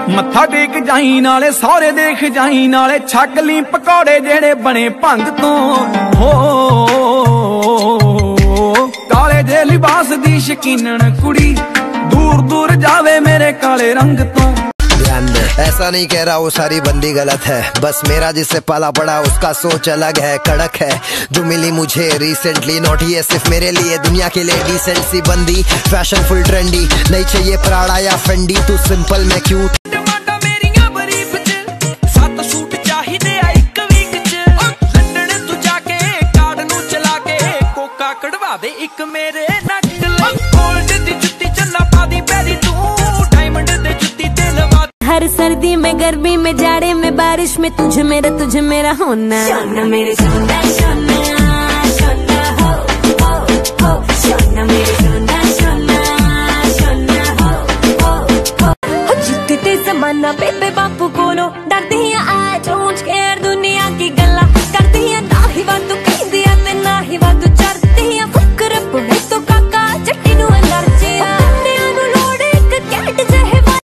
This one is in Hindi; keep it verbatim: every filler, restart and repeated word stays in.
मत्था टेक जाई नाले सौरे देख जाई नाले छक ली पकौड़े जेड़े बने भंग तो हो काले जे लिबास दी शकीनन कुड़ी दूर दूर जावे मेरे काले रंग तो। ऐसा नहीं कह रहा वो सारी बंदी गलत है, बस मेरा जिससे पाला पड़ा उसका सोच अलग है, कड़क है जो मिली मुझे रिसेंटली। नॉट ये सिर्फ मेरे लिए, दुनिया के लिए डिसेंट सी बंदी, फैशन फुल ट्रेंडी, नहीं चाहिए प्राड़ा या फेंडी, तू सिंपल में क्यूट। एक मेरे गोल्ड दी जुत्ती चन्ना पादी पैरी तू डायमंड दे जुत्ती ते लवा। हर सर्दी में गर्मी में जाड़े में बारिश में तुझे मेरा तुझे मेरा होना। सोना मेरे सोना सोना सोना हो हो हो सोना मेरे सोना सोना सोना हो हो हो। जित्ते ते जमाना बेबे बापू कोलो डरदी है, आई डोंट केयर दुनिया की गल्ला करदी है, ना ही बात